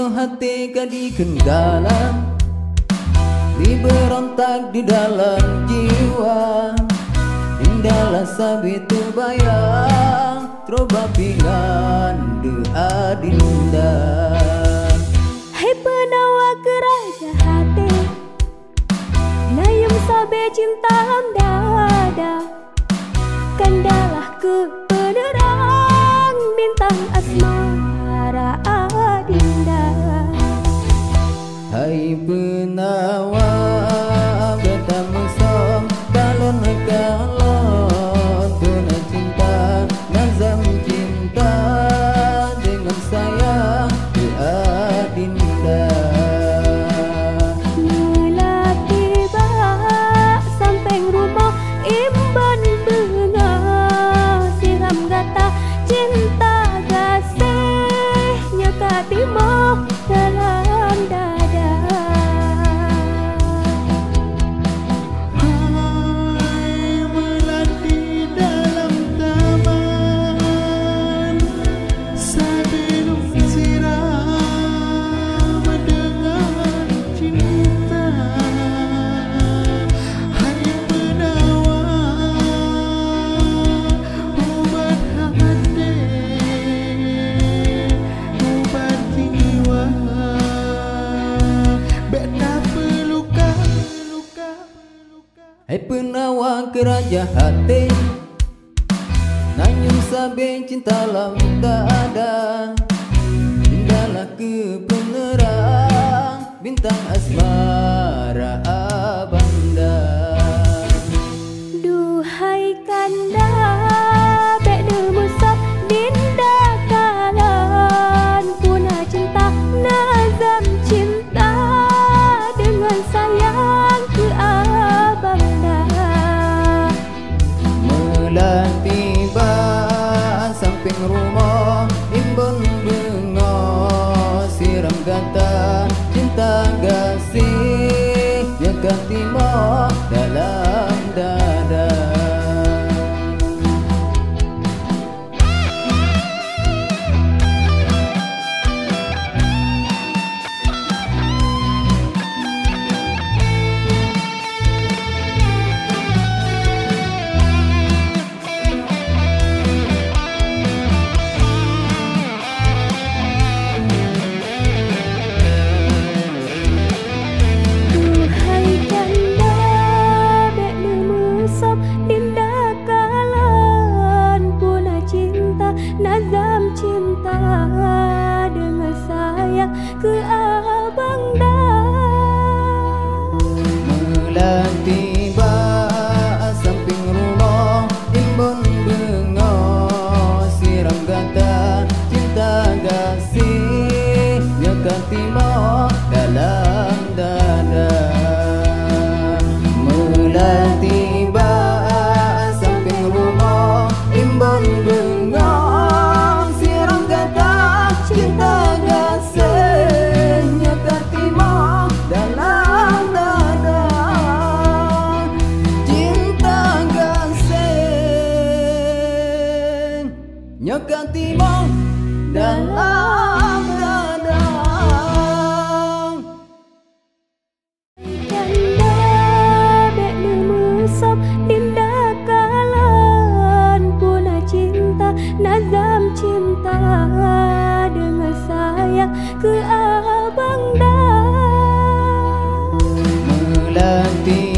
Bunuh hati di kendala, diberontak di dalam jiwa. Indahlah sabitu bayang, troba pingan de adinda. Hai penawa keraja hati, nayum sabe cinta dada. Kandalah ke penerang bintang asmara adinda. Hai penawa beta mesem balon galon tuna cinta nazam cinta dengan sayang di adinda. Mula tiba samping rumah imban bunga, siram gata cinta gasihnya katimo dalam dada. Hai penawa keraja hati, nanyum sabe cinta lam tak ada. Indahlah ke penerang bintang asmara abanda. Duhai kanda bek demusap dinda kalan, punah cinta nazam cinta dengan sayang ke abanda. Mula tiba samping rumah imbun bunga, siram gata cinta gasih yang katimo dalam dada. Nazam cinta dengan sayang ke abangda. Mula tiba samping rumah imbun bunga, siram gata cinta gasih yang katimo dalam dada. Mula tiba samping rumah imbun bunga, cinta gasihnya katimo dalam dada. Cinta gasihnya katimo dalam dada. Canda bek demusap dinda kalan, punah cinta nazam cinta dengan sayang ke abangda. Melati